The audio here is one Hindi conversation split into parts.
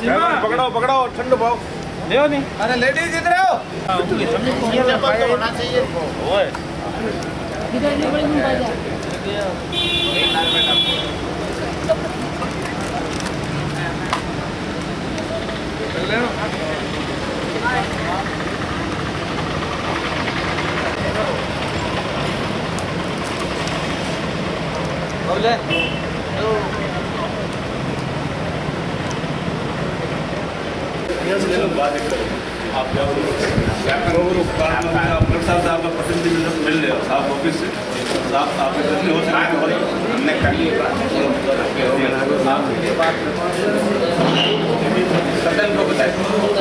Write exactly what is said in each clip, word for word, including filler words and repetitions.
पकड़ो पकड़ो ठंड भाव ले नहीं। अरे लेडीज इधर आओ। होना चाहिए आप साहब का प्रतिनिधि मिल रहे हो साहब ऑफिस से साहब आपके हो सके हमने कर ली सदन को बताए।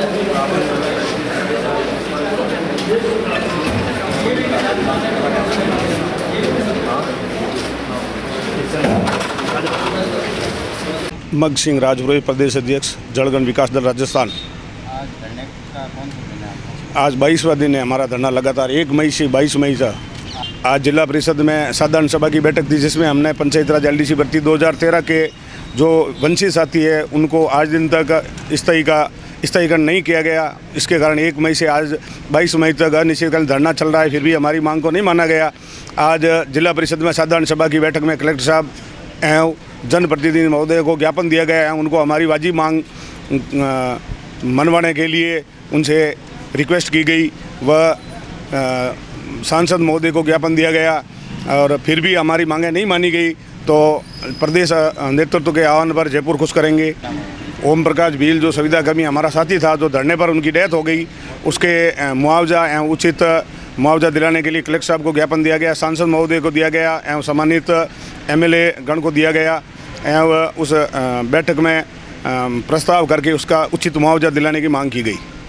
मग सिंह राजपुरोहित, प्रदेश अध्यक्ष जड़गन विकास दल राजस्थान। आज धरने का कौन सा दिन है? आज बाईसवां दिन है हमारा धरना, लगातार एक मई से बाईस मई से। आज जिला परिषद में साधारण सभा की बैठक थी जिसमें हमने panchayat raj L D C भर्ती दो हज़ार तेरह के जो वंचित साथी है उनको आज दिन तक स्थायी का स्थायीकरण नहीं किया गया। इसके कारण एक मई से आज बाईस मई तक अनिश्चितकालीन धरना चल रहा है, फिर भी हमारी मांग को नहीं माना गया। आज जिला परिषद में साधारण सभा की बैठक में कलेक्टर साहब एवं जनप्रतिनिधि महोदय को ज्ञापन दिया गया है। उनको हमारी वाजिब मांग मनवाने के लिए उनसे रिक्वेस्ट की गई व सांसद महोदय को ज्ञापन दिया गया और फिर भी हमारी मांगें नहीं मानी गई तो प्रदेश नेतृत्व के आह्वान पर जयपुर खुश करेंगे। ओम प्रकाश भील जो संविदा कर्मी हमारा साथी था, जो धरने पर उनकी डेथ हो गई, उसके मुआवजा एवं उचित मुआवजा दिलाने के लिए कलेक्टर साहब को ज्ञापन दिया गया, सांसद महोदय को दिया गया एवं सम्मानित एमएलए गण को दिया गया एवं उस बैठक में प्रस्ताव करके उसका उचित मुआवजा दिलाने की मांग की गई।